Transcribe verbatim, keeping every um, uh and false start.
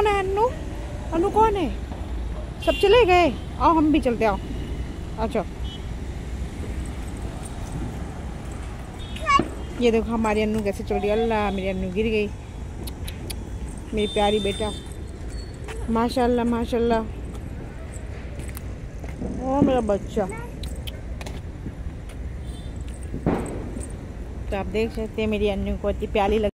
कौन है अन्नू? अन्नू कौन है? सब चले गए? आओ हम भी चलते, आओ। अच्छा ये देखो हमारी अन्नू कैसे चल रही है। अल्लाह मेरी अन्नू गिर गई। मेरी प्यारी बेटा, माशाल्लाह माशाल्लाह। ओ मेरा बच्चा। तो आप देख सकते हैं मेरी अन्नू को इतनी प्यारी लग